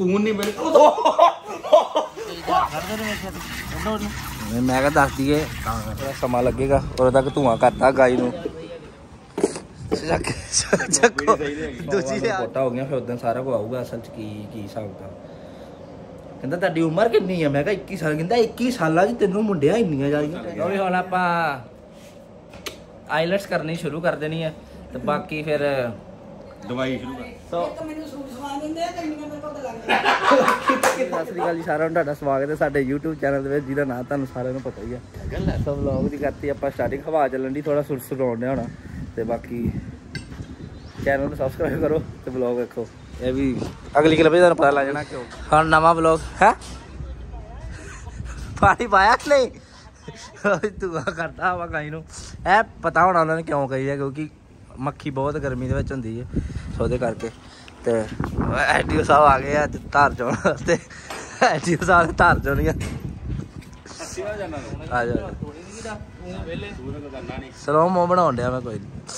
ਸਕੂਨ ਨਹੀਂ ਮਿਲਦਾ। मैं क्या दस दिए थोड़ा समा लगेगा और तक धुआं करता गाई नूं दूजी फोटा हो गया फिर उस दिन सारा को आऊगा असल च की हिसाब था कहता तुहाडी उम्र कितनी है मैं 21 साल कहता 21 साल की तेनों मुंडिया इन्नियां जादियां हुण आपां आईलेट्स करनी शुरू कर देनी है तो बाकी फिर दवाई शुरू कर तो सत श्री अकाल जी सारा तुहाडा स्वागत है साडे YouTube चैनल दे जिहदा नाम तुहानूं सारिआं नूं पता ही है तो व्लॉग दी करती आपां स्टार्टिंग हवा चलन दी थोड़ा सुर सुराउंदे होना ते बाकी चैनल नूं सबसक्राइब करो ते व्लॉग देखो ये भी अगली क्लिप तुहानूं पता लग जाना क्यों हुण नवां व्लॉग है पानी पाया नहीं धुआं करता हवा गाई नूं ए पता होना उन्होंने क्यों कही है क्योंकि मक्खी बहुत गर्मी दे विच हुंदी है सो दे करके ते एडीओ साहब आ गए अज धार चोण वास्ते एडीओ साहब धार चोणी आ जा स्लो मो बनाउण डिया मैं कोई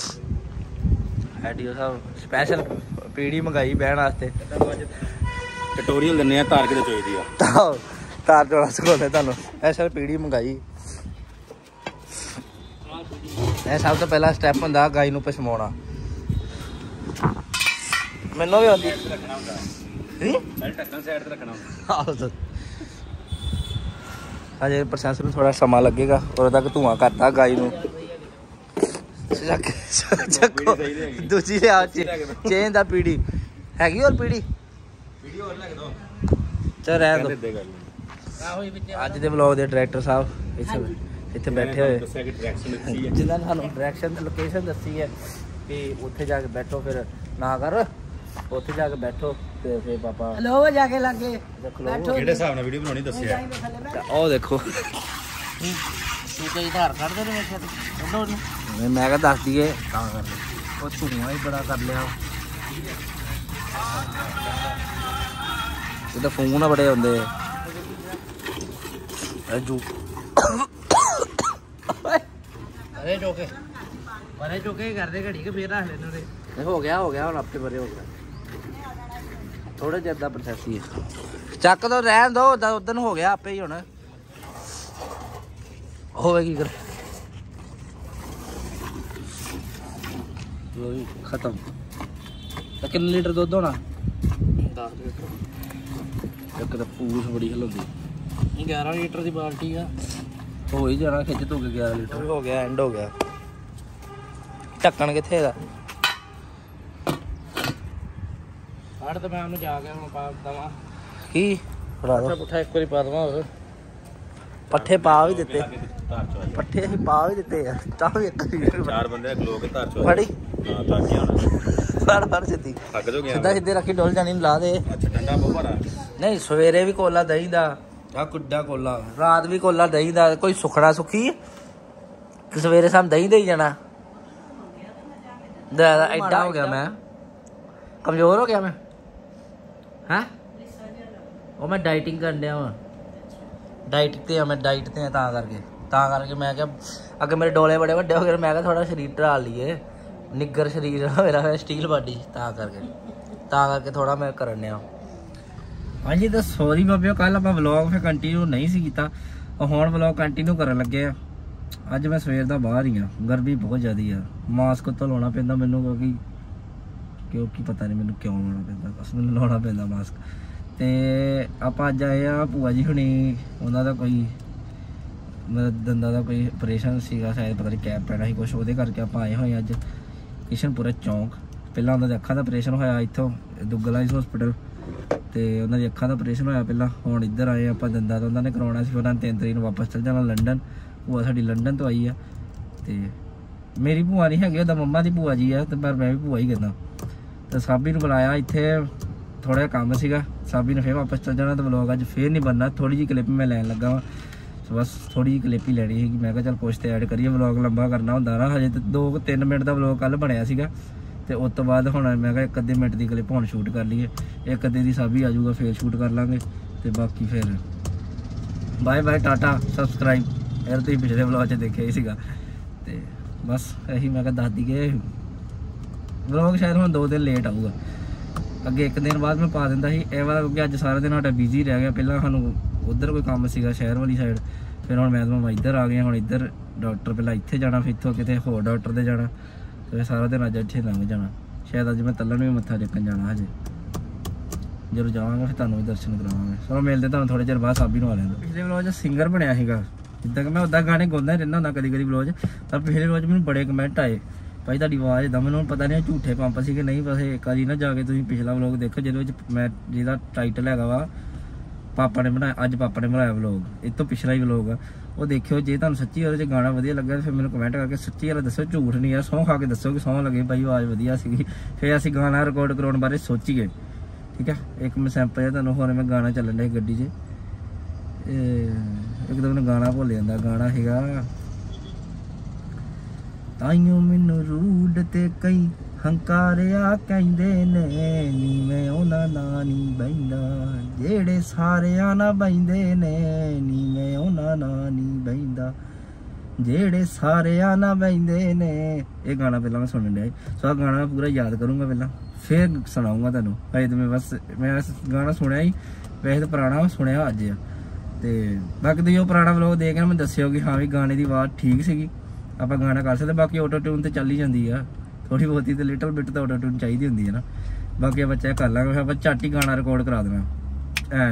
एडीओ साहब स्पैशल पीड़ी मंगाई बहन वास्ते ट्यूटोरियल दिन्ने आ धार किते चोईदी आ धार चोणा सिखाउने तुहानूं स्पैशल पीड़ी मंगाई ਇਹ ਸਭ ਤੋਂ ਪਹਿਲਾ ਸਟੈਪ ਹੁੰਦਾ ਗਾਈ ਨੂੰ ਪਛਮਾਉਣਾ ਮੈਨੂੰ ਵੀ ਆਉਂਦੀ ਰੱਖਣਾ ਹੁੰਦਾ ਢੱਕਣ ਸਾਈਡ ਤੇ ਰੱਖਣਾ ਹੁੰਦਾ ਅਜੇ ਪ੍ਰੋਸੈਸ ਨੂੰ ਥੋੜਾ ਸਮਾਂ ਲੱਗੇਗਾ ਉਦੋਂ ਤੱਕ ਧੂਆਂ ਕਰਤਾ ਗਾਈ ਨੂੰ ਚੱਕੋ ਦੂਜੀ ਲਿਆ ਚੇਨ ਦਾ ਪੀੜੀ ਹੈਗੀ ਹੋਰ ਪੀੜੀ ਹੋਰ ਲੈ ਕੇ ਦੋ ਚੱਲ ਰਹਿਣ ਦੋ ਅੱਜ ਦੇ ਵਲੌਗ ਦੇ ਡਾਇਰੈਕਟਰ ਸਾਹਿਬ ਇੱਥੇ ਬੈਠੇ ਹੋਏ ਜਿਨ੍ਹਾਂ ਨੇ ਸਾਨੂੰ ਡਾਇਰੈਕਸ਼ਨ ਤੇ ਲੋਕੇਸ਼ਨ ਦੱਸੀ ਹੈ ਕਿ ਉੱਥੇ ਜਾ ਕੇ ਬੈਠੋ ਫਿਰ ਨਾ ਕਰ ਉੱਥੇ ਜਾ ਕੇ ਬੈਠੋ ਤੇ ਫਿਰ ਪਾਪਾ ਹਲੋ ਜਾ ਕੇ ਲੱਗੇ ਬੈਠੋ ਕਿਹੜੇ ਹਿਸਾਬ ਨਾਲ ਵੀਡੀਓ ਬਣਾਉਣੀ ਦੱਸਿਆ ਉਹ ਦੇਖੋ ਤੂੰ ਕਈ ਧਾਰ ਕੱਢਦੇ ਨੇ ਵੇਖਿਆ ਤੇ ਮੈਂ ਕਿਹਾ ਦੱਸ ਦਈਏ ਤਾਂ ਕਰਦੇ ਉਹ ਧੂਆਂ ਹੀ ਬੜਾ ਕਰ ਲਿਆ ਇਹ ਤਾਂ ਫੋਨ ਬੜੇ ਹੁੰਦੇ ਜੂ अरे चौके परे चौके करते घड़ी के फिर रख लेने हो गया हम हफ्ते भरे हो गया थोड़े चिर का प्रोसैस ही है चक तो रहन दो उदन हो गया आपे ही हुण होगी कर खत्म तो कितने लीटर दुध होना 10 लीटर एक तो पूछ बड़ी हिलाउंदी 11 लीटर की बाल्टी है हो ही जाना खिच धो के 11 लीटर हो गया एंड हो गया ढक्कन किथे दा हट तो मैं उन्हें जाके हम पा दवा की फड़ा दो पुठा एक बारी पा दवा और पट्ठे पा भी देते पट्ठे ही पा भी देते यार ता भी एक चार बंदे खलो के धार चो फड़ी हां ताकि होना फड़ जदी थक जो गया सीधा सीधे रखी डोल जानी ला दे अच्छा ठंडा बहुत भरा नहीं सवेरे भी कोला दही दा आ कुड्डा कोला रात भी कोला दही दा कोई सुखना सुखी सवेरे शाम दही दे जाना एडा हो गया मैं कमजोर हो गया मैं हैं वो मैं डाइटिंग कर दिया डाइट ते मैं डाइट ते ता करके मैं क्या अगर मेरे डोले बड़े बड़े हो गए मैं क्या थोड़ा शरीर ढाल लिए निग्गर शरीर मेरा स्टील बॉडी ता करके थोड़ा मैं कर दिया हाँ जी तो सॉरी बाबे कल आप व्लॉग फिर कंटिन्यू नहीं सी कीता हुण व्लॉग कंटिन्यू करन लगे अज मैं सवेर दा बाहर ही हाँ गर्मी बहुत ज़्यादा है मास्क तो लाना पैंदा मैनू क्योंकि पता नहीं मैनू क्यों लाना पैंदा बस मैनू लाना पैंदा मास्क तो आप अज आए भूआ जी हुणी उन्होंने कोई मतलब दंदा का कोई ऑपरेशन सीगा शायद पता नहीं कैप पैना ही कुछ वो करके आप आए हुए अज किशनपुरा चौंक पहला उन्होंने अखां दा ऑपरेशन होया इत्थों दुग्गल आइस हॉस्पिटल तो उन्होंने अखां का ऑपरेशन होया पहला हुण इधर आए आप दंदा तो उन्होंने करवाना सी उन्होंने 3 तरीक वापस चल जाना लंडन भूआ साडी लंडन तो आई है तो मेरी भूआ नहीं हैगी उदा मम्मा की भूआ जी है तो पर मैं भी भूआ ही कहना तो साबी नूं बुलाया इत्थे थोड़ा काम सीगा साबी ने फिर वापस चल जाना तो व्लॉग अज फिर नहीं बनना थोड़ी जी क्लिप मैं लैन लगा तो बस थोड़ी जी क्लिप ही लैनी है मैं चल कुछ तो ऐड करिए व्लॉग लंबा करना होंदा ना हजे तो 2-3 मिनट का व्लॉग कल बनया सीगा तो उस तो बाद हुण मैं एक अद्धे मिनट की क्लिप हुण शूट कर लीए एक अद्धे की साबी आ जाऊगा फिर शूट कर लाँगे तो बाकी फिर बाय बाय टाटा सबसक्राइब यार तुम पिछले व्लॉग देखे ही सीगा तो बस यही मैं दस दी गए व्लॉग शायद हम 2 दिन लेट आऊगा ਅੱਗੇ ਇੱਕ ਦਿਨ ਬਾਅਦ ਮੈਂ ਪਾ ਦਿੰਦਾ ਸੀ ਇਹ ਵਾਲਾ, ਕਿਉਂਕਿ ਅੱਜ ਸਾਰਾ ਦਿਨ ਸਾਡਾ ਬਿਜ਼ੀ ਰਹਿ ਗਿਆ। ਪਹਿਲਾਂ ਸਾਨੂੰ ਉੱਧਰ ਕੋਈ ਕੰਮ ਸੀਗਾ ਸ਼ਹਿਰ ਵਾਲੀ ਸਾਈਡ, ਫਿਰ ਹੁਣ ਮੈਂ ਇੱਧਰ ਆ ਗਏ। ਹੁਣ ਇੱਧਰ ਡਾਕਟਰ ਪਹਿਲਾਂ ਇੱਥੇ ਜਾਣਾ, ਫਿਰ ਇੱਥੋਂ ਕਿਤੇ ਹੋਰ ਡਾਕਟਰ ਦੇ ਜਾਣਾ, ਤੇ ਸਾਰਾ ਦਿਨ ਅੱਜ ਇੱਥੇ ਲੰਘ ਜਾਣਾ। ਸ਼ਾਇਦ ਅੱਜ ਮੈਂ ਤੱਲਣ ਵੀ ਮੱਥਾ ਟੇਕਣ ਜਾਣਾ ਹਜੇ, ਜਦੋਂ ਜਾਵਾਂਗਾ ਫਿਰ ਤੁਹਾਨੂੰ ਵੀ ਦਰਸ਼ਨ ਕਰਾਵਾਂਗੇ। ਚਲੋ ਮਿਲਦੇ ਤੁਹਾਨੂੰ ਥੋੜੇ ਚਿਰ ਬਾਅਦ। ਸਾਬੀ ਨੂੰ ਆ ਲੈਂਦਾ। ਪਿਛਲੇ ਵਲੋਗ 'ਚ ਸਿੰਗਰ ਬਣਿਆ ਸੀਗਾ, ਜਿੱਦਾਂ ਕਿ ਮੈਂ ਉੱਦਾਂ ਗਾਣੇ ਗਾਉਂਦਾ ਰਹਿੰਦਾ ਹੁੰਦਾ ਕਦੀ ਕਦੀ ਵਲੋਗ 'ਚ, ਪਰ ਪਿਛਲੇ ਵਲੋਗ 'ਚ ਮੈਨੂੰ ਬੜੇ ਕਮੈਂਟ ਆਏ ਭਾਈ ਤੁਹਾਡੀ ਆਵਾਜ਼ ਇੱਦਾਂ। ਮੈਨੂੰ ਪਤਾ ਨਹੀਂ ਝੂਠੇ ਪੰਪ ਸੀ ਕਿ ਨਹੀਂ, ਬਸ ਇੱਕ ਵਾਰੀ ਨਾ ਜਾ ਕੇ ਤੁਸੀਂ ਪਿਛਲਾ ਵਲੋਗ ਦੇਖੋ ਜਿਹਦੇ ਵਿੱਚ ਮੈਂ ਜਿਹਦਾ ਟਾਈਟਲ ਹੈਗਾ ਵਾ ਪਾਪਾ ਨੇ ਬਣਾਇਆ, ਅੱਜ ਪਾਪਾ ਨੇ ਬਣਾਇਆ ਵਲੋਗ, ਇਹ ਤੋਂ ਪਿਛਲਾ ਹੀ ਵਲੋਗ ਆ, ਉਹ ਦੇਖਿਓ। ਜੇ ਤੁਹਾਨੂੰ ਸੱਚੀ ਉਹਦੇ 'ਚ ਗਾਣਾ ਵਧੀਆ ਲੱਗਾ ਫਿਰ ਮੈਨੂੰ ਕਮੈਂਟ ਕਰਕੇ ਸੱਚੀ ਵਾਲਾ ਦੱਸੋ, ਝੂਠ ਨਹੀਂ ਆ, ਸਹੁੰ ਖਾ ਕੇ ਦੱਸੋ ਕਿ ਸਹੁੰ ਲੱਗੇ ਭਾਈ ਆਵਾਜ਼ ਵਧੀਆ ਸੀਗੀ, ਫਿਰ ਅਸੀਂ ਗਾਣਾ ਰਿਕਾਰਡ ਕਰਾਉਣ ਬਾਰੇ ਸੋਚੀਏ। ਠੀਕ ਹੈ, ਇੱਕ ਮੈਂ ਸੈਂਪਲ ਹੈ ਤੁਹਾਨੂੰ ਹੋਰ, ਮੈਂ ਗਾਣਾ ਚੱਲਣ ਡਿਆ ਗੱਡੀ 'ਚ, ਇੱਕਦਮ ਮੈਨੂੰ ਗਾਣਾ ਭੁੱਲ ਜਾਂਦਾ। ਗਾਣਾ ਹੈਗਾ ਤਾਈਓ ਮੈਨੂੰ ਰੂਡ ਤੇ ਕਈ ਹੰਕਾਰਿਆ ਕਹਿੰਦੇ ਨੇ, ਨੀ ਮੈਂ ਉਹਨਾਂ ਨਾਲ ਨਹੀਂ ਬਹਿੰਦਾ ਜਿਹੜੇ ਸਾਰਿਆਂ ਨਾਲ ਬਹਿੰਦੇ ਨੇ, ਨੀ ਮੈਂ ਉਹਨਾਂ ਨਾਲ ਨਹੀਂ ਬਹਿੰਦਾ ਜਿਹੜੇ ਸਾਰਿਆਂ ਨਾਲ ਬਹਿੰਦੇ ਨੇ। ਇਹ ਗਾਣਾ ਪਹਿਲਾਂ ਮੈਂ ਸੁਣਨ ਡਿਆ, ਸੋ ਆਹ ਗਾਣਾ ਪੂਰਾ ਯਾਦ ਕਰੂੰਗਾ ਪਹਿਲਾਂ, ਫਿਰ ਸੁਣਾਊਂਗਾ ਤੁਹਾਨੂੰ। ਅਜੇ ਤਾਂ ਮੈਂ ਗਾਣਾ ਸੁਣਿਆ ਹੀ, ਵੈਸੇ ਤਾਂ ਪੁਰਾਣਾ ਸੁਣਿਆ ਅੱਜ ਆ। ਤੇ ਬਾਕੀ ਤੁਸੀਂ ਉਹ ਪੁਰਾਣਾ ਵਲੋਗ ਦੇਖ ਕੇ ਮੈਨੂੰ ਦੱਸਿਓ ਕਿ ਹਾਂ ਵੀ ਗਾਣੇ ਦੀ ਆਵਾਜ਼ ਠੀਕ ਸੀਗੀ, ਆਪਾਂ ਗਾਣਾ ਕਰ ਸਕਦੇ। ਬਾਕੀ ਆਟੋ ਟਿਊਨ ਤੇ ਚੱਲ ਹੀ ਜਾਂਦੀ ਆ ਥੋੜੀ ਬਹੁਤੀ, ਤੇ ਲਿਟਲ ਬਿਟ ਤਾਂ ਆਟੋ ਟਿਊਨ ਚਾਹੀਦੀ ਹੁੰਦੀ ਹੈ ਨਾ। ਬਾਕੀ ਆਪਾਂ ਚੈੱਕ ਕਰ ਲਾਂਗੇ, ਆਪਾਂ ਝੱਟ ਹੀ ਗਾਣਾ ਰਿਕਾਰਡ ਕਰਾ ਦੇਣਾ।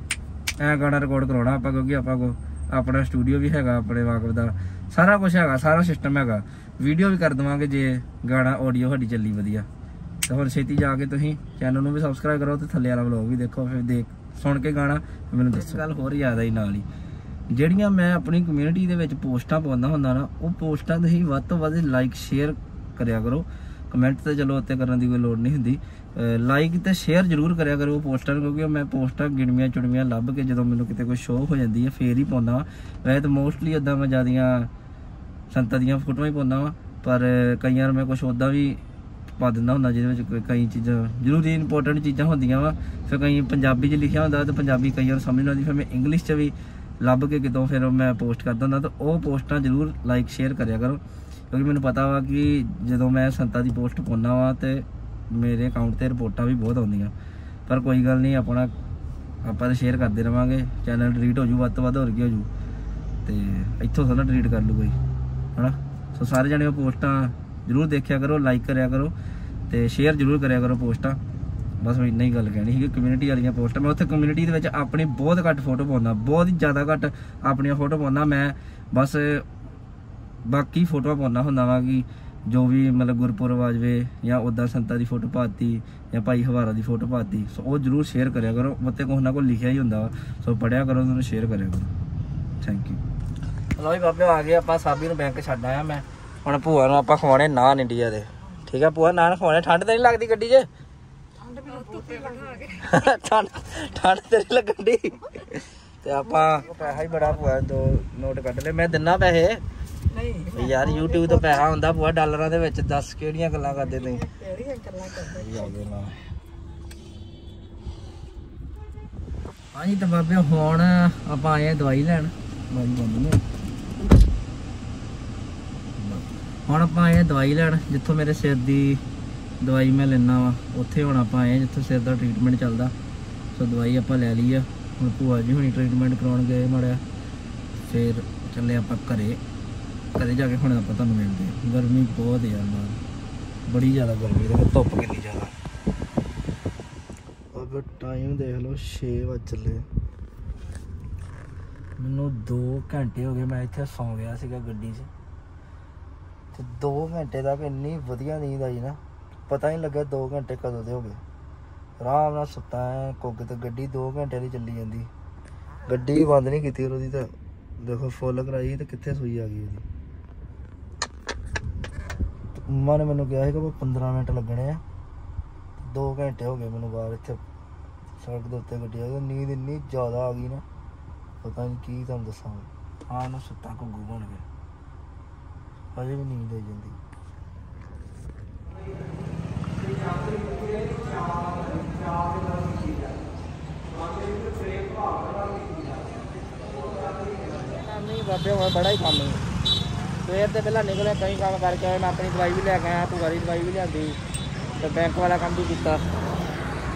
ਐ ਗਾਣਾ ਰਿਕਾਰਡ ਕਰਾਉਣਾ ਆਪਾਂ, ਕਿਉਂਕਿ ਆਪਾਂ ਕੋ ਆਪਣਾ ਸਟੂਡੀਓ ਵੀ ਹੈਗਾ, ਆਪਣੇ ਵਾਕਫ ਦਾ ਸਾਰਾ ਕੁਝ ਹੈਗਾ, ਸਾਰਾ ਸਿਸਟਮ ਹੈਗਾ। ਵੀਡੀਓ ਵੀ ਕਰ ਦੇਵਾਂਗੇ ਜੇ ਗਾਣਾ ਆਡੀਓ ਸਾਡੀ ਚੱਲੀ ਵਧੀਆ। ਤੇ ਹੁਣ ਛੇਤੀ ਜਾ ਕੇ ਤੁਸੀਂ ਚੈਨਲ ਨੂੰ ਵੀ ਸਬਸਕ੍ਰਾਈਬ ਕਰੋ ਤੇ ਥੱਲੇ ਵਾਲਾ ਵਲੋਗ ਵੀ ਦੇਖੋ, ਫਿਰ ਸੁਣ ਕੇ ਗਾਣਾ ਮੈਨੂੰ ਦੱਸੋ। ਗੱਲ ਹੋਰ ਯਾਦ ਆਈ ਨਾਲ ਹੀ, ਜਿਹੜੀਆਂ ਮੈਂ ਆਪਣੀ ਕਮਿਊਨਿਟੀ ਦੇ ਵਿੱਚ ਪੋਸਟਾਂ ਪਾਉਂਦਾ ਹੁੰਦਾ ਨਾ, ਉਹ ਪੋਸਟਾਂ ਤੁਸੀਂ ਵੱਧ ਤੋਂ ਵੱਧ ਲਾਈਕ ਸ਼ੇਅਰ ਕਰਿਆ ਕਰੋ। ਕਮੈਂਟ ਤੇ ਚਲੋ ਉੱਤੇ ਕਰਨ ਦੀ ਕੋਈ ਲੋੜ ਨਹੀਂ ਹੁੰਦੀ, ਲਾਈਕ ਤੇ ਸ਼ੇਅਰ ਜ਼ਰੂਰ ਕਰਿਆ ਕਰੋ ਪੋਸਟਾਂ ਨੂੰ, ਕਿਉਂਕਿ ਮੈਂ ਪੋਸਟਾਂ ਗਿਣਵੀਆਂ ਚੁਣਵੀਆਂ ਲੱਭ ਕੇ ਜਦੋਂ ਮੈਨੂੰ ਕਿਤੇ ਕੋਈ ਸ਼ੋਅ ਹੋ ਜਾਂਦੀ ਹੈ ਫੇਰ ਹੀ ਪਾਉਂਦਾ। ਵੈਸੇ ਤਾਂ ਮੋਸਟਲੀ ਉੱਦਾਂ ਮੈਂ ਜ਼ਿਆਦੀਆਂ ਸੰਤਾਂ ਦੀਆਂ ਫੋਟੋਆਂ ਹੀ ਪਾਉਂਦਾ ਵਾਂ, ਪਰ ਕਈਆਂ ਮੈਂ ਕੁਛ ਉੱਦਾਂ ਵੀ ਪਾ ਦਿੰਦਾ ਹੁੰਦਾ ਜਿਹਦੇ ਵਿੱਚ ਕਈ ਚੀਜ਼ਾਂ ਜ਼ਰੂਰੀ ਇੰਪੋਰਟੈਂਟ ਚੀਜ਼ਾਂ ਹੁੰਦੀਆਂ ਵਾ। ਫਿਰ ਕਈ ਪੰਜਾਬੀ 'ਚ ਲਿਖਿਆ ਹੁੰਦਾ ਤੇ ਪੰਜਾਬੀ ਕਈਆਂ ਨੂੰ ਸਮਝ ਨਹੀਂ ਆਉਂਦੀ, ਫਿਰ ਮੈਂ ਇੰਗਲਿਸ਼ 'ਚ ਵੀ ਲੱਭ ਕੇ ਕਿਤੋਂ ਫਿਰ ਮੈਂ ਪੋਸਟ ਕਰਦਾ ਹੁੰਦਾ। ਤਾਂ ਉਹ ਪੋਸਟਾਂ ਜ਼ਰੂਰ ਲਾਈਕ ਸ਼ੇਅਰ ਕਰਿਆ ਕਰੋ, ਕਿਉਂਕਿ ਮੈਨੂੰ ਪਤਾ ਵਾ ਕਿ ਜਦੋਂ ਮੈਂ ਸੰਤਾਂ ਦੀ ਪੋਸਟ ਪਾਉਂਦਾ ਵਾ ਤੇ ਮੇਰੇ ਅਕਾਊਂਟ 'ਤੇ ਰਿਪੋਰਟਾਂ ਵੀ ਬਹੁਤ ਆਉਂਦੀਆਂ। ਪਰ ਕੋਈ ਗੱਲ ਨਹੀਂ, ਆਪਾਂ ਤਾਂ ਸ਼ੇਅਰ ਕਰਦੇ ਰਹਾਂਗੇ। ਚੈਨਲ ਡਿਲੀਟ ਹੋ ਜੂ ਵੱਧ ਤੋਂ ਵੱਧ, ਹੋਰ ਕੀ ਹੋ ਜੂ, ਤੇ ਇੱਥੋਂ ਥੋੜ੍ਹਾ ਡਿਲੀਟ ਕਰ ਲੂ ਕੋਈ, ਹੈ ਨਾ। ਸੋ ਸਾਰੇ ਜਣੇ ਉਹ ਪੋਸਟਾਂ ਜ਼ਰੂਰ ਦੇਖਿਆ ਕਰੋ, ਲਾਈਕ ਕਰਿਆ ਕਰੋ ਤੇ ਸ਼ੇਅਰ ਜ਼ਰੂਰ ਕਰਿਆ ਕਰੋ ਪੋਸਟਾਂ। ਬਸ ਮੈਂ ਇੰਨਾ ਹੀ ਗੱਲ ਕਹਿਣੀ ਸੀ। ਕਮਿਊਨਿਟੀ ਵਾਲੀਆਂ ਪੋਸਟਾਂ ਮੈਂ ਉੱਥੇ ਕਮਿਊਨਿਟੀ ਦੇ ਵਿੱਚ ਆਪਣੀ ਬਹੁਤ ਘੱਟ ਫੋਟੋ ਪਾਉਂਦਾ, ਬਹੁਤ ਹੀ ਜ਼ਿਆਦਾ ਘੱਟ ਆਪਣੀਆਂ ਫੋਟੋ ਪਾਉਂਦਾ ਮੈਂ। ਬਸ ਬਾਕੀ ਫੋਟੋਆਂ ਪਾਉਂਦਾ ਹੁੰਦਾ ਵਾ ਕਿ ਜੋ ਵੀ ਮਤਲਬ ਗੁਰਪੁਰਬ ਆ ਜਾਵੇ ਜਾਂ ਉੱਦਾਂ ਸੰਤਾਂ ਦੀ ਫੋਟੋ ਪਾਤੀ ਜਾਂ ਭਾਈ ਹਵਾਰਾ ਦੀ ਫੋਟੋ ਪਾਤੀ, ਸੋ ਉਹ ਜ਼ਰੂਰ ਸ਼ੇਅਰ ਕਰਿਆ ਕਰੋ। ਉੱਤੇ ਕੁਛ ਨਾ ਕੁਛ ਲਿਖਿਆ ਹੀ ਹੁੰਦਾ ਵਾ, ਸੋ ਪੜ੍ਹਿਆ ਕਰੋ, ਉਹਨੂੰ ਸ਼ੇਅਰ ਕਰਿਆ ਕਰੋ। Thank you. ਲਓ ਜੀ ਬਾਬੇ ਆ ਗਏ ਆਪਾਂ, ਸਾਬੀ ਨੂੰ ਬੈਂਕ ਛੱਡ ਆਇਆ ਮੈਂ। ਹੁਣ ਭੂਆ ਨੂੰ ਆਪਾਂ ਖਵਾਉਣੇ ਨਾਨ ਇੰਡੀਆ ਦੇ। ਠੀਕ ਆ ਭੂਆ, ਨਾਨ ਖਵਾਉਣੇ। ਠੰਡ ਤਾਂ ਨਹੀਂ ਲੱਗਦੀ ਗੱਡੀ 'ਚ? ਠੰਡ ਤੇ ਨਹੀਂ ਲੱਗਣ ਦੀ। ਤੇ ਆਪਾਂ ਪੈਸਾ ਹੀ ਬੜਾ ਭੂਆ, 2 ਨੋਟ ਕੱਢ ਲਏ। ਮੈਂ ਦਿੰਨਾ ਪੈਸੇ ਨਹੀਂ ਯਾਰ, YouTube ਤੋਂ ਪੈਸਾ ਹੁੰਦਾ ਭੂਆ ਡਾਲਰਾਂ ਦੇ ਵਿੱਚ। ਦੱਸ ਕਿਹੜੀਆਂ ਗੱਲਾਂ ਕਰਦੇ ਤੁਸੀਂ? ਹਾਂਜੀ ਤਾਂ ਬਾਬੇ ਹੁਣ ਆਪਾਂ ਆਏ ਆ ਦਵਾਈ ਲੈਣ। ਹੁਣ ਆਪਾਂ ਆਏ ਆ ਦਵਾਈ ਲੈਣ, ਜਿੱਥੋਂ ਮੇਰੇ ਸਿਰ ਦੀ ਦਵਾਈ ਮੈਂ ਲੈਣਾ ਵਾ ਉੱਥੇ ਹੁਣ ਆਪਾਂ ਆਏ ਜਿੱਥੋਂ ਸਿਰ ਦਾ ਟ੍ਰੀਟਮੈਂਟ ਚੱਲਦਾ। ਸੋ ਦਵਾਈ ਆਪਾਂ ਲੈ ਲਈ ਆ। ਹੁਣ ਭੂਆ ਜੀ ਹੁਣੀ ਟ੍ਰੀਟਮੈਂਟ ਕਰਾਉਣ ਗਏ ਮਾੜਿਆ, ਫਿਰ ਚੱਲੇ ਆਪਾਂ ਘਰੇ ਜਾ ਕੇ ਹੁਣ ਆਪਾਂ ਤੁਹਾਨੂੰ ਮਿਲਦੇ ਹਾਂ। ਗਰਮੀ ਬਹੁਤ ਯਾਰ ਬਾਹਰ, ਬੜੀ ਜ਼ਿਆਦਾ ਗਰਮੀ, ਤੇ ਧੁੱਪ ਕਿੰਨੀ ਜ਼ਿਆਦਾ। ਅਬ ਟਾਈਮ ਦੇਖ ਲਓ 6 ਵਜ ਚੱਲੇ। ਮੈਨੂੰ 2 ਘੰਟੇ ਹੋ ਗਏ ਮੈਂ ਇੱਥੇ ਸੌਂ ਗਿਆ ਸੀਗਾ ਗੱਡੀ 'ਚ, ਤੇ 2 ਘੰਟੇ ਤੱਕ ਇੰਨੀ ਵਧੀਆ ਨੀਂਦ ਆਈ ਨਾ, ਪਤਾ ਨਹੀਂ ਲੱਗਿਆ 2 ਘੰਟੇ ਕਦੋਂ ਦੇ ਹੋ ਗਏ। ਆਰਾਮ ਨਾਲ ਸੁੱਤਾ ਐ ਕੁੱਗ ਤੇ। ਗੱਡੀ 2 ਘੰਟੇ ਦੀ ਚੱਲੀ ਜਾਂਦੀ, ਗੱਡੀ ਬੰਦ ਨਹੀਂ ਕੀਤੀ ਉਹਦੀ, ਤਾਂ ਦੇਖੋ ਫੁੱਲ ਕਰਾਈ ਤੇ ਕਿੱਥੇ ਸੂਈ ਆ ਗਈ ਉਹਦੀ। ਮੰਮਾ ਨੇ ਮੈਨੂੰ ਕਿਹਾ ਸੀ ਕਿ 15 ਮਿੰਟ ਲੱਗਣੇ ਆ, 2 ਘੰਟੇ ਹੋ ਗਏ ਮੈਨੂੰ ਬਾਹਰ ਇੱਥੇ ਸੜਕ ਦੇ ਉੱਤੇ ਗੱਡੀ ਆ ਗਈ। ਨੀਂਦ ਇੰਨੀ ਜ਼ਿਆਦਾ ਆ ਗਈ ਨਾ, ਪਤਾ ਨਹੀਂ ਕੀ ਤੁਹਾਨੂੰ ਦੱਸਾਂ। ਹਾਂ ਨਾ ਸੁੱਤਾ ਘੁੱਗੂ ਬਣ ਗਿਆ, ਅਜੇ ਵੀ ਨੀਂਦ ਆਈ ਜਾਂਦੀ। ਨਹੀਂ ਬਾਬੇ ਹੁਣ ਬੜਾ ਹੀ ਕੰਮ ਹੈ। ਸਵੇਰ ਤੇ ਪਹਿਲਾਂ ਨਿਕਲਿਆ, ਕਈ ਕੰਮ ਕਰਕੇ ਆਏ। ਮੈਂ ਆਪਣੀ ਦਵਾਈ ਵੀ ਲੈ ਕੇ ਆਇਆ, ਭੂਆ ਦੀ ਦਵਾਈ ਵੀ ਲਿਆਂਦੀ, ਤੇ ਬੈਂਕ ਵਾਲਾ ਕੰਮ ਵੀ ਕੀਤਾ।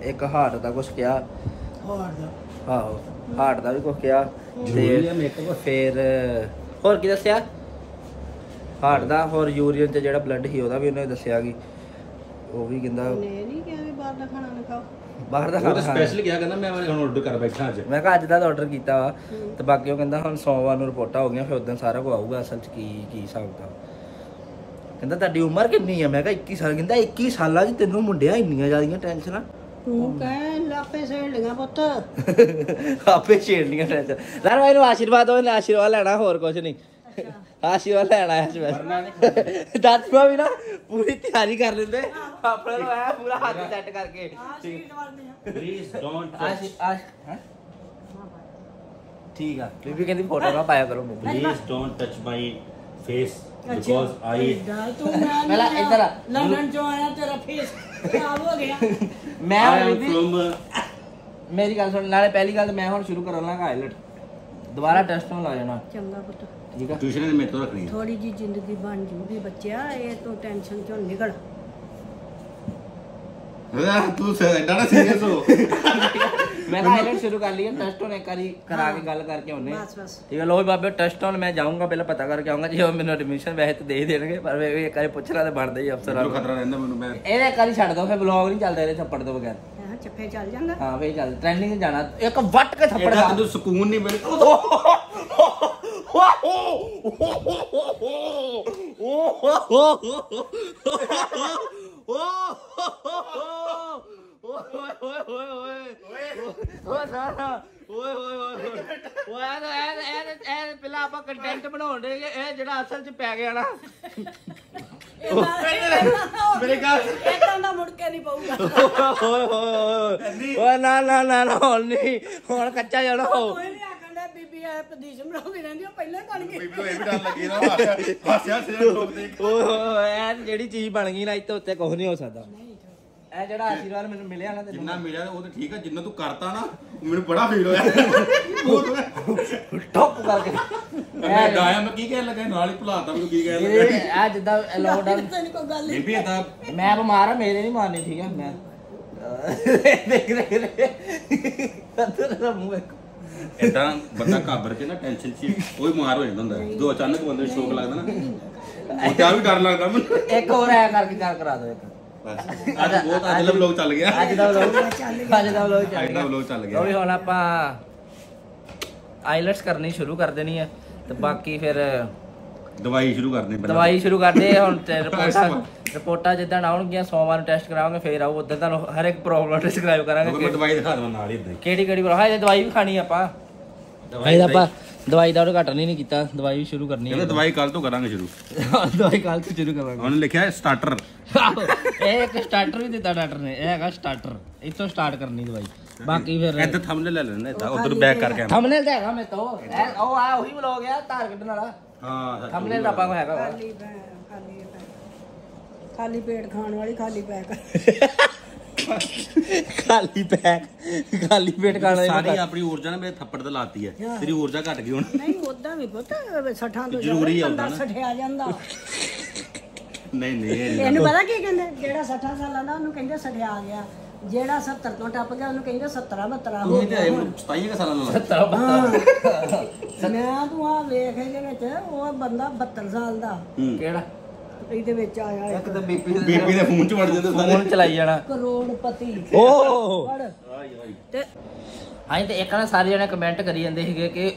ਇੱਕ ਹਾਰਟ ਦਾ ਕੁਛ ਕਿਹਾ, ਆਹੋ ਹਾਰਟ ਦਾ ਵੀ ਕੁਛ ਕਿਹਾ ਤੇ ਫਿਰ ਹੋਰ ਕੀ ਦੱਸਿਆ ਹਾਰਟ ਦਾ, ਹੋਰ ਯੂਰੀਨ 'ਚ ਜਿਹੜਾ ਬਲੱਡ ਸੀ ਉਹਦਾ ਵੀ ਉਹਨੇ ਦੱਸਿਆ ਕਿ ਉਹ ਵੀ ਕਹਿੰਦਾ ਨਹੀਂ ਕਿਹਾ ਵੀ ਬਾਹਰ ਦਾ ਖਾਣਾ ਨਾ ਖਾਓ। ਬਾਹਰ ਦਾ ਖਾਣਾ ਸਪੈਸ਼ਲ ਕਿਹਾ ਕਹਿੰਦਾ ਮੈਂ ਹੁਣ ਆਰਡਰ ਕਰ ਬੈਠਾ ਅੱਜ। ਮੈਂ ਕਿਹਾ ਅੱਜ ਦਾ ਆਰਡਰ ਕੀਤਾ ਵਾ ਤੇ ਬਾਕੀ ਉਹ ਕਹਿੰਦਾ ਹੁਣ ਸੋਮਵਾਰ ਨੂੰ ਰਿਪੋਰਟਾਂ ਹੋ ਗਈਆਂ ਫਿਰ ਉਦੋਂ ਸਾਰਾ ਕੁਝ ਆਊਗਾ ਅਸਲ 'ਚ ਕੀ ਹਿਸਾਬ ਦਾ। ਕਹਿੰਦਾ ਤੁਹਾਡੀ ਉਮਰ ਕਿੰਨੀ ਆ? ਮੈਂ ਕਿਹਾ 21 ਸਾਲ। ਕਹਿੰਦਾ 21 ਸਾਲਾਂ 'ਚ ਤੈਨੂੰ ਮੁੰਡਿਆਂ ਇੰਨੀਆਂ ਜ਼ਿਆਦੀਆਂ ਟੈਨਸ਼ਨਾਂ? ਤੂੰ ਕਹਿ ਲਾਪੇ ਸੇੜੀਆਂ ਪੁੱਤ ਆਪੇ ਛੇੜਨੀਆਂ ਟੈਨਸ਼ਨ। ਲੈ ਮੈਨੂੰ ਆਸ਼ੀਰਵਾਦ ਦੋ, ਆਸ਼ੀਰਵਾਦ ਲੈਣਾ ਹੋਰ ਕੁਝ ਨਹੀਂ, ਆਸ਼ੀਰਵਾਦ ਲੈਣਾ ਹੈ ਸਪੈਸ਼ਲ। ਦਾਦੂਆ ਵੀ ਨਾ ਪੂਰੀ ਤਿਆਰੀ ਕਰ ਲੈਂਦੇ ਆਪਣੇ ਨੂੰ ਐ ਪੂਰਾ ਹੱਥ ਸੈੱਟ ਕਰਕੇ। ਪਲੀਜ਼ ਡੋਨਟ ਠੀਕ ਆ ਬੀਬੀ ਕਹਿੰਦੀ ਫੋਟੋ ਨਾ ਪਾਇਆ ਕਰੋ ਮੇਰੀ। Please don't touch my face because I ਤੂੰ ਮੈਂ ਪਹਿਲਾਂ ਇੱਧਰ ਆ। ਲੰਡਨ ਚੋਂ ਆਇਆ ਤੇਰਾ ਫੇਸ ਖਰਾਬ ਹੋ ਗਿਆ। ਮੈਂ ਐਮ ਬੀਬੀ ਫਰਮ ਮੇਰੀ ਗੱਲ ਸੁਣ, ਨਾਲੇ ਪਹਿਲੀ ਗੱਲ ਮੈਂ ਹੁਣ ਸ਼ੁਰੂ ਕਰਨ ਲੱਗਾ ਆਇਲਟ, ਦੁਬਾਰਾ ਟੈਸਟ ਹੋਣ ਲੱਗ ਜਾਣਾ। ਚੰਗਾ ਪੁੱਤ ਠੀਕ ਆ ਟਿਊਸ਼ਨ ਨੇ ਮੇਰੇ ਤੋਂ ਰੱਖਣੀ ਹੈ। ਥੋੜੀ ਜੀ ਜ਼ਿੰਦਗੀ ਬਣ ਜੂਗੀ ਬੱਚਿਆ, ਇਹ ਤੋਂ ਟੈਨਸ਼ਨ ਚੋਂ ਨਿਕਲ। ਤੂੰ ਐਡਾ ਨਾ ਸੀਰੀਅਸ ਹੋ। ਮੈਂ ਤਾਂ ਆਇਲਟ ਸ਼ੁਰੂ ਕਰ ਲਈ ਹੈ, ਟੈਸਟ ਹੋਣ ਇੱਕ ਵਾਰੀ ਕਰਾ ਕੇ ਗੱਲ ਕਰਕੇ ਆਉਨੇ। ਬਸ ਠੀਕ ਹੈ ਲੋ ਬਾਬੇ ਟੈਸਟ ਹੋਣ ਮੈਂ ਜਾਊਂਗਾ, ਪਹਿਲਾਂ ਪਤਾ ਕਰਕੇ ਆਊਂਗਾ। ਜੇ ਉਹ ਮੈਨੂੰ ਐਡਮਿਸ਼ਨ ਵੈਸੇ ਤਾਂ ਦੇ ਹੀ ਦੇਣਗੇ ਪਰ ਮੈਂ ਇੱਕ ਵਾਰੀ ਪੁੱਛਣਾ ਤਾਂ ਬਣਦਾ ਹੀ ਅਫਸਰਾਂ ਨੂੰ। ਖਤਰਾ ਰਹਿੰਦਾ ਮੈਨੂੰ। ਮੈਂ ਇਹਦੇ ਇੱਕ ਵਾਰੀ ਛੱਡ ਦੋ ਫਿਰ ਵਲੌਗ ਨਹੀਂ ਚੱਲਦਾ ਇਹਦੇ ਥੱਪੜ ਤੋਂ ਬਗੈਰ। ਹਾਂ ਚੱਫੇ ਚੱਲ ਜਾਂਦਾ। ਹਾਂ ਫੇਰ ਚੱਲ ਟ੍ਰੈਂਡਿੰਗ ਜਾਣਾ ਇੱਕ ਵੱਟ ਕੇ ਥੱਪੜ ਇਹਦਾ ਖਾ। ਤੈਨੂੰ ਸਕੂਨ ਨਹੀਂ ਮਿਲਦਾ। ਪਹਿਲਾਂ ਆਪਾਂ ਕੰਟੈਂਟ ਬਣਾਉਣ ਦੇ ਇਹ ਜਿਹੜਾ ਅਸਲ ਚ ਪੈ ਗਿਆ ਨਾ ਮੇਰੇ ਗੱਲ ਇਦਾਂ ਦਾ ਮੁੜ ਕੇ ਨਹੀਂ ਪਊਗਾ। ਓਏ ਨਾ ਹੁਣ ਨਹੀਂ, ਹੁਣ ਕੱਚਾ ਜਾਣਾ ਹੋ। ਕੋਈ ਨਹੀਂ ਆਖਣ ਦਾ ਬੀਬੀ ਐ ਪਦੀਸ਼ ਬਣਾਉਂਦੀ ਰਹਿੰਦੀ, ਉਹ ਪਹਿਲਾਂ ਬਣ ਗਈ। ਬੀਬੀ ਨੂੰ ਇਹ ਵੀ ਡਰ ਲੱਗੀ ਨਾ, ਹਾਸਿਆ ਸਿਰ ਲੋਕ ਦੇਖ। ਓਏ ਇਹ ਜਿਹੜੀ ਚੀਜ਼ ਬਣ ਗਈ ਨਾ ਇੱਥੇ ਉੱਤੇ ਕੁਝ ਨਹੀਂ ਹੋ ਸਕਦਾ। ਇਹ ਜਿਹੜਾ ਆਸ਼ੀਰਵਾਦ ਮੈਨੂੰ ਮਿਲਿਆ ਨਾ ਜਿੰਨਾ ਮਿਲਿਆ ਉਹ ਤਾਂ ਠੀਕ ਆ, ਜਿੰਨਾ ਤੂੰ ਕਰਤਾ ਨਾ ਮੈਨੂੰ ਬੜਾ ਫੀਲ ਹੋਇਆ। ਟੋਪ ਕਰਕੇ ਮੈਂ ਗਾਇਆ ਮੈਂ ਕੀ ਕਹਿਣ ਲੱਗਾ ਨਾਲ ਹੀ ਭੁਲਾਤਾ ਮੈਨੂੰ ਕੀ ਕਹਿਣ ਲੱਗਾ। ਇਹ ਜਿੱਦਾਂ ਲੋਕਡਾਊਨ ਤੈਨੂੰ ਕੋਈ ਗੱਲ ਬੀਬੀ ਏਦਾਂ ਮੈਂ ਬਿਮਾਰ ਆ, ਮੇਰੇ ਨਹੀਂ ਮਾਰਨੇ ਠੀਕ ਆ। ਮੈਂ ਦੇਖ ਤੇਰਾ ਮੂੰਹ ਇੱਕ ਏਦਾਂ ਬੰਦਾ ਘਾਬਰ ਕੇ ਨਾ ਟੈਨਸ਼ਨ 'ਚ ਉਹ ਹੀ ਮਾਰ ਹੋ ਜਾਂਦਾ ਹੁੰਦਾ। ਜਦੋਂ ਅਚਾਨਕ ਬੰਦੇ ਨੂੰ ਸ਼ੌਕ ਲੱਗਦਾ ਨਾ ਉਹ ਤਾਂ ਵੀ ਡਰ ਲੱਗਦਾ ਮੈਨੂੰ। ਇੱਕ ਹੋਰ ਐ ਕਰਕੇ ਗੱਲ ਕਰਾ ਦੋ ਇੱਕ। ਬਸ ਅੱਜ ਬਹੁਤ ਅੱਜ ਦਾ ਵਲੌਗ ਚੱਲ ਗਿਆ। ਅੱਜ ਦਾ ਵਲੌਗ ਚੱਲ ਗਿਆ। ਉਹ ਵੀ ਹੁਣ ਆਪਾਂ ਆਈਲੈਟਸ ਕਰਨੀ ਸ਼ੁਰੂ ਕਰ ਦੇਣੀ ਹੈ ਤੇ ਬਾਕੀ ਫਿਰ ਦਵਾਈ ਸ਼ੁਰੂ ਕਰਨੀ ਦਵਾਈ ਸ਼ੁਰੂ ਕਰਦੇ ਹੁਣ ਤੇ ਰਿਪੋਰਟਾਂ ਜਿੱਦਾਂ ਆਉਣਗੀਆਂ ਸੋਮਵਾਰ ਨੂੰ ਟੈਸਟ ਕਰਾਵਾਂਗੇ ਫਿਰ ਆਊ ਉਦੋਂ ਤੁਹਾਨੂੰ ਹਰ ਇੱਕ ਪ੍ਰੋਬਲਮ ਡਿਸਕ੍ਰਾਈਬ ਕਰਾਂਗੇ। ਮੈਂ ਦਵਾਈ ਦਿਖਾ ਦਵਾਂ ਨਾਲ ਹੀ ਇਦਾਂ ਕਿਹੜੀ ਹਾਂ ਇਹ ਦਵਾਈ ਵੀ ਖਾਣੀ ਆਪਾਂ। ਆਪਾਂ ਦਵਾਈ ਦਾ ਉਦਘਾਟਨ ਹੀ ਨਹੀਂ ਕੀਤਾ, ਦਵਾਈ ਵੀ ਸ਼ੁਰੂ ਕਰਨੀ ਹੈ। ਦਵਾਈ ਕੱਲ ਤੋਂ ਕਰਾਂਗੇ ਸ਼ੁਰੂ। ਦਵਾਈ ਕੱਲ ਤੋਂ ਸ਼ੁਰੂ ਕਰਾਂਗੇ। ਉਹਨੇ ਲਿਖਿਆ ਸਟਾਰਟਰ। ਇਹ ਇੱਕ ਸਟਾਰਟਰ ਵੀ ਦਿੱਤਾ ਡਾਕਟਰ ਨੇ, ਇਹ ਹੈਗਾ ਸਟਾਰਟਰ, ਇੱਥੋਂ ਸਟਾਰਟ ਕਰਨੀ ਦਵਾਈ। ਬਾਕੀ ਫਿਰ ਇੱਧਰ ਥੰਬਨੇਲ ਲੈ ਲੈਣਾ ਇਦਾਂ ਉਧਰ ਬੈਕ ਕਰਕੇ। ਥੰਬਨੇਲ ਤਾਂ ਹੈਗਾ ਮੇਰੇ ਤੋਂ, ਉਹ ਆ ਉਹੀ ਵਲੌਗ ਆ ਧਾਰ ਕੱਢਣ ਵਾਲਾ। ਹਾਂ ਥੰਬਨੇਲ ਆਪਾਂ ਕੋ ਹੈਗਾ ਖਾਲੀ ਪੇਟ ਖਾਣ ਵਾਲੀ ਖਾਲੀ ਪੈਕ। ਖਾਲੀ ਪੇਟ ਖਾਣਾ ਸਾਰੀ ਆਪਣੀ ਊਰਜਾ ਨੇ ਮੇਰੇ ਥੱਪੜ ਤੇ ਲਾਤੀ ਹੈ। ਤੇਰੀ ਊਰਜਾ ਘਟ ਗਈ ਹੁਣ। ਨਹੀਂ ਉਦਾਂ ਵੀ ਪੁੱਤ 60 ਤੋਂ ਜ਼ਰੂਰੀ ਆ ਬੰਦਾ ਉਦਾਂ ਨਾ। ਸਠਿਆ ਜਾਂਦਾ। ਨਹੀਂ ਇਹਨੂੰ ਪਤਾ ਕੀ ਕਹਿੰਦੇ, ਜਿਹੜਾ 60 ਸਾਲਾਂ ਦਾ ਉਹਨੂੰ ਕਹਿੰਦੇ ਸਠਿਆ ਗਿਆ, ਜਿਹੜਾ 70 ਤੋਂ ਟੱਪ ਗਿਆ ਉਹਨੂੰ ਕਹਿੰਦੇ 70 72 ਹੋ ਤੂੰ ਤੇ 27 ਸਾਲਾਂ ਦਾ ਮੈਂ ਤੂੰ ਆ ਵੇਖ ਇਹਦੇ ਵਿੱਚ ਉਹ ਬੰਦਾ 72 ਸਾਲ ਦਾ ਕਿਹੜਾ ਇਹਦੇ ਵਿੱਚ ਆਇਆ ਇੱਕ ਤਾਂ ਬੀਬੀ ਬੀਬੀ ਦੇ ਫੋਨ 'ਚ ਵੜ ਜਾਂਦੇ ਸਾਰੇ। ਫੋਨ ਚਲਾਈ ਜਾਣਾ ਕਰੋੜਪਤੀ। ਓ ਪੜ ਤੇ ਹਾਂ ਤੇ ਇੱਕ ਨਾ ਸਾਰੇ ਜਣੇ ਕਮੈਂਟ ਕਰੀ ਜਾਂਦੇ ਸੀਗੇ ਕਿ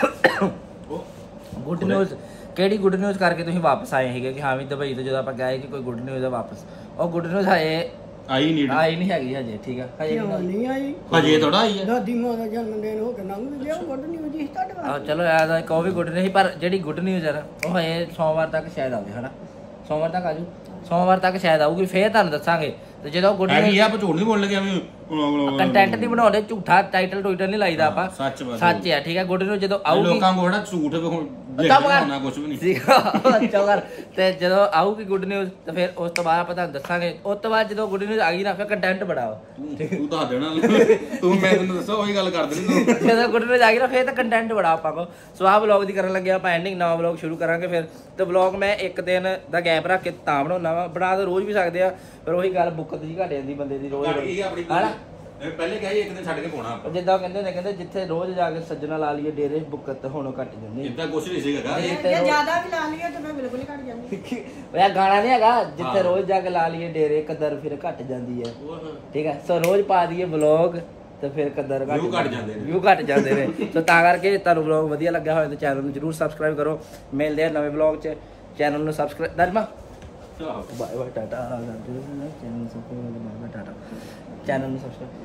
ਗੁੱਡ ਨਿਊਜ਼ ਕਿਹੜੀ ਗੁੱਡ ਨਿਊਜ਼ ਕਰਕੇ ਤੁਸੀਂ ਵਾਪਸ ਆਏ ਸੀਗੇ ਕਿ ਹਾਂ ਵੀ ਦੁਬਈ ਤੋਂ ਜਦੋਂ ਆਪਾਂ ਗਏ ਕਿ ਕੋਈ ਗੁੱਡ ਨਿਊਜ਼ ਆ ਵਾਪਸ। ਉਹ ਗੁੱਡ ਨਿਊਜ਼ ਆਈ ਨਹੀਂ ਹੈਗੀ ਹਜੇ। ਠੀਕ ਆ ਹਜੇ ਨਹੀਂ ਆਈ, ਹਜੇ ਥੋੜਾ ਆਈ ਹੈ। ਦਾਦੀ ਮਾਂ ਦਾ ਜਨਮ ਦਿਨ ਹੋ ਕੇ ਲੰਘ ਗਿਆ, ਗੁੱਡ ਨਿਊਜ਼ ਹੀ ਤੁਹਾਡੇ ਆਹ ਚਲੋ ਯਾਦ ਆ ਕੋਈ ਵੀ ਗੁੱਡ ਨਹੀਂ, ਪਰ ਜਿਹੜੀ ਗੁੱਡ ਨਿਊਜ਼ ਹੈ ਨਾ ਉਹ ਹਜੇ ਸੋਮਵਾਰ ਤੱਕ ਸ਼ਾਇਦ ਆਵੇ ਹਨਾ। ਸੋਮਵਾਰ ਤੱਕ ਆਜੂ, ਸੋਮਵਾਰ ਤੱਕ ਸ਼ਾਇਦ ਆਊਗੀ, ਫੇਰ ਤੁਹਾਨੂੰ ਦੱਸਾਂਗੇ। ਤੇ ਜਦੋਂ ਗੁੱਡ ਨਿਊਜ਼ ਆਪਾਂ ਝੂਠ ਨਹੀਂ ਬੋਲਣ ਲੱਗੇ ਐਵੇਂ ਕੰਟੈਂਟ ਨਹੀਂ ਬਣਾਉਂਦੇ, ਝੂਠਾ ਟਾਈਟਲ ਟਵਿੱਟਰ ਨਹੀਂ ਲਾਈਦਾ ਆਪਾਂ, ਸੱਚ ਹੈ। ਠੀਕ ਹੈ ਗੁੱਡ ਨਿਊਜ਼ ਜਦੋਂ ਆਊਗੀ ਲੋਕਾਂ ਕੋਲ ਨਾ ਝੂਠ ਲਿਖਣਾ ਕੁਝ ਵੀ ਨਹੀਂ ਚੌਗਰ ਤੇ ਜਦੋਂ ਆਊਗੀ ਗੁੱਡ ਨਿਊਜ਼ ਤੇ ਫਿਰ ਉਸ ਤੋਂ ਬਾਅਦ ਆਪਾਂ ਤੁਹਾਨੂੰ ਦੱਸਾਂਗੇ। ਉਸ ਤੋਂ ਬਾਅਦ ਜਦੋਂ ਗੁੱਡ ਨਿਊਜ਼ ਆ ਗਈ ਨਾ ਫਿਰ ਕੰਟੈਂਟ ਬਣਾਓ। ਤੂੰ ਦੱਸ ਦੇਣਾ ਤੂੰ ਮੈਂ ਤੈਨੂੰ ਦੱਸੋ ਉਹੀ ਗੱਲ ਕਰ ਦੇਣੀ ਤੂੰ। ਜਦੋਂ ਗੁੱਡ ਨਿਊਜ਼ ਆ ਗਈ ਨਾ ਫਿਰ ਤਾਂ ਕੰਟੈਂਟ ਬੜਾ ਆਪਾਂ ਕੋ। ਸੋ ਆਹ ਵਲੌਗ ਦੀ ਕਰਨ ਲੱਗੇ ਆਪਾਂ ਐਂਡਿੰਗ, ਨਵਾਂ ਵਲੌਗ ਸ਼ੁਰੂ ਕਰਾਂਗੇ ਫਿਰ। ਤੇ ਵਲੌਗ ਮੈਂ ਇੱਕ ਦਿਨ ਦਾ ਗੈਪ ਰੱਖ ਕੇ ਤਾਂ ਬਣਾਉਣਾ ਵਾ, ਬਣਾ ਤਾਂ ਰੋਜ਼ ਵੀ ਸਕਦੇ ਆ ਪਰ ਉਹੀ ਗੱਲ ਬੁੱਕਤ ਜੀ ਘਟ ਜਾਂਦੀ ਬੰਦੇ ਦੀ ਰੋਜ਼ ਹਨਾ। ਇਹ ਪਹਿਲੇ ਕਹੀ ਇੱਕ ਦਿਨ ਛੱਡ ਕੇ ਪਾਉਣਾ ਆਪਾਂ ਜਿੱਦਾਂ ਕਹਿੰਦੇ ਨੇ ਕਹਿੰਦੇ ਜਿੱਥੇ ਰੋਜ਼ ਜਾ ਕੇ ਸੱਜਣਾ ਲਾ ਲਈਏ ਡੇਰੇ ਬੁੱਕਤ ਹੁਣ ਘਟ ਜਾਂਦੀ ਇਦਾਂ ਕੁਛ ਨਹੀਂ ਸੀਗਾ ਜੇ ਜ਼ਿਆਦਾ ਵੀ ਲਾ ਲਈਏ ਤਾਂ ਮੈਂ ਬਿਲਕੁਲ ਹੀ ਘਟ ਜਾਂਦੀ ਉਹ ਗਾਣਾ ਨਹੀਂ ਹੈਗਾ ਜਿੱਥੇ ਰੋਜ਼ ਜਾ ਕੇ ਲਾ ਲਈਏ ਡੇਰੇ ਕਦਰ ਫਿਰ ਘਟ ਜਾਂਦੀ ਹੈ ਠੀਕ ਹੈ ਸੋ ਰੋਜ਼ ਪਾ ਦਈਏ ਵਲੌਗ ਤੇ ਫਿਰ ਕਦਰ ਵਿਊ ਘਟ ਜਾਂਦੇ ਨੇ ਵਿਊ ਘਟ ਜਾਂਦੇ ਨੇ ਸੋ ਤਾਂ ਕਰਕੇ ਤੁਹਾਨੂੰ ਵਲੌਗ ਵਧੀਆ ਲੱਗਿਆ ਹੋਵੇ ਤਾਂ ਚੈਨਲ ਨੂੰ ਜਰੂਰ ਸਬਸਕ੍ਰਾਈਬ ਕਰੋ ਮਿਲਦੇ ਆ ਨਵੇਂ ਵਲੌਗ 'ਚ ਚੈਨਲ ਨੂੰ ਸਬਸਕ੍ਰਾਈਬ ਦਰਮਾ ਬਾਏ ਬਾਏ ਟਾਟਾ ਚੈਨਲ ਨੂੰ ਸਬਸਕ੍ਰਾਈਬ ਟਾਟਾ ਚੈਨਲ ਨੂੰ ਸਬਸਕ੍ਰਾਈਬ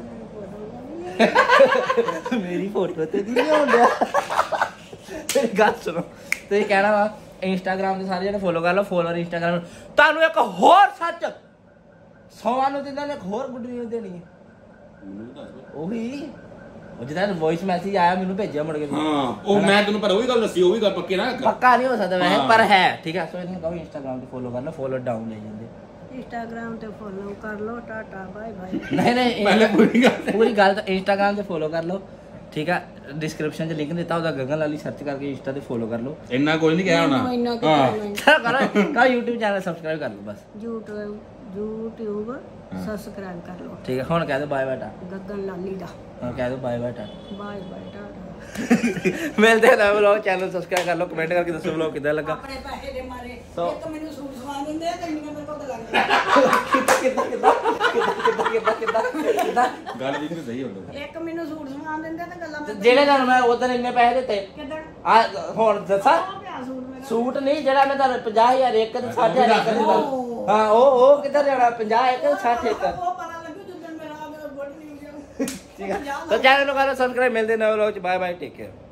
ਮੇਰੀ ਫੋਟੋ ਤੇ ਨਹੀਂ ਆਉਂਦਾ ਤੇਰੀ ਗੱਲ ਸੁਣੋ ਤੁਸੀਂ ਕਹਿਣਾ ਵਾ ਇੰਸਟਾਗ੍ਰਾਮ ਤੇ ਸਾਰੇ ਜਣੇ ਫੋਲੋ ਕਰ ਲਓ ਫੋਲੋਅਰ ਇੰਸਟਾਗ੍ਰਾਮ ਤੁਹਾਨੂੰ ਇੱਕ ਹੋਰ ਸੱਚ 100 ਨੂੰ ਦਿੰਦਾ ਨੇ ਇੱਕ ਹੋਰ ਗੁੱਡ ਨਿਊਜ਼ ਦੇਣੀ ਹੈ ਉਹੀ ਉਹ ਜਿਹਦਾ ਵੌਇਸ ਮੈਸੇਜ ਆਇਆ ਮੈਨੂੰ ਭੇਜਿਆ ਮੁੜ ਕੇ ਹਾਂ ਉਹ ਮੈਂ ਤੈਨੂੰ ਪਰ ਉਹੀ ਗੱਲ ਦੱਸੀ ਉਹ ਵੀ ਗੱਲ ਪੱਕੇ ਨਾ ਪੱਕਾ ਨਹੀਂ ਹੋ ਸਕਦਾ ਵੈਸੇ ਪਰ ਹੈ ਠੀਕ ਹੈ ਸੋ ਇਹਨੂੰ ਕਹੋ ਇੰਸਟਾਗ੍ਰਾਮ ਤੇ ਫੋਲੋ ਕਰ ਲਓ ਫੋਲੋ ਡਾਊਨ ਲੈ ਜਾਂਦੇ ਇੰਸਟਾਗ੍ਰਾਮ ਤੇ ਫੋਲੋ ਕਰ ਲਓ ਟਾਟਾ ਬਾਏ ਬਾਏ ਨਹੀਂ ਪਹਿਲੇ ਪੂਰੀ ਗੱਲ ਤਾਂ ਇੰਸਟਾਗ੍ਰਾਮ ਤੇ ਫੋਲੋ ਕਰ ਲਓ ਠੀਕ ਹੈ ਡਿਸਕ੍ਰਿਪਸ਼ਨ 'ਚ ਲਿੰਕ ਦਿੱਤਾ ਉਹਦਾ ਗਗਨ ਲਾਲੀ ਸਰਚ ਕਰਕੇ ਇੰਸਟਾ ਤੇ ਫੋਲੋ ਕਰ ਲਓ ਇੰਨਾ ਕੋਈ ਨਹੀਂ ਕਿਹਾ ਹੋਣਾ ਇੰਨਾ ਕਰੋ YouTube ਚੈਨਲ ਸਬਸਕ੍ਰਾਈਬ ਕਰ ਲਓ ਬਸ YouTube ਸਬਸਕ੍ਰਾਈਬ ਕਰ ਲਓ ਠੀਕ ਹੈ ਹੁਣ ਕਹਿ ਦਿਓ ਬਾਏ ਬਾਏ ਟਾ ਗਗਨ ਲਾਲੀ ਦਾ ਹੁਣ ਕਹਿ ਦਿਓ ਬਾਏ ਬਾਏ ਟਾ ਬਾਏ ਬਾਏ ਟਾਟਾ ਮਿਲਦੇ ਹਾਂ ਨਵੇਂ ਵਲੌਗ ਚੈਨਲ ਸਬਸਕ੍ਰਾਈਬ ਕਰ ਲਓ ਕਮੈਂਟ ਕਰਕੇ ਦੱਸੋ ਵਲੌਗ ਕਿੱਦਾਂ ਲੱਗਾ ਆਪਣੇ ਪੈਸੇ ਦੇ ਮਾਰੇ ਤੋ ਇੱਕ ਮੈਨੂੰ ਸੂਟ ਸਵਾ ਦਿੰਦੇ ਆ ਤੇ ਇੰਨੀਆਂ ਮੇਰੇ ਕੋਲ ਤਾਂ ਲੱਗਦੀਆਂ ਕਿੱਦਾਂ ਗੱਲ ਵੀ ਨਹੀਂ ਸਹੀ ਹੁੰਦਾ ਇੱਕ ਮੈਨੂੰ ਸੂਟ ਸਵਾ ਦਿੰਦੇ ਤੇ ਗੱਲਾਂ ਮੈਂ ਜਿਹੜੇ ਤੁਹਾਨੂੰ ਮੈਂ ਉਦੋਂ ਇੰਨੇ ਪੈਸੇ ਦਿੱਤੇ ਕਿੱਦਣ ਆ ਹੁਣ ਦੱਸਾਂ ਉਹ ਪਿਆ ਸੂਟ ਮੇਰਾ ਸੂਟ ਨਹੀਂ ਜਿਹੜਾ ਮੈਂ ਤੁਹਾਨੂੰ 50000 ਇੱਕ ਤੇ 60000 ਇੱਕ ਦਿੱਤਾ ਹਾਂ ਉਹ ਕਿੱਧਰ ਜਾਣਾ 50 ਇੱਕ 60 ਇੱਕ ਉਹ ਪਤਾ ਲੱਗੂ ਜਦੋਂ ਮੇਰਾ ਗੁੱਡ ਨਿਊਜ਼ ਠੀਕ ਹੈ ਤਾਂ ਚੈਨਲ ਨੂੰ ਕਰੋ ਸਬਸਕ੍ਰਾਈਬ ਮਿਲਦੇ ਨਵੇਂ ਵਲੌਗ ਚ ਬਾਏ ਬਾਏ ਟੇਕ ਕੇਅਰ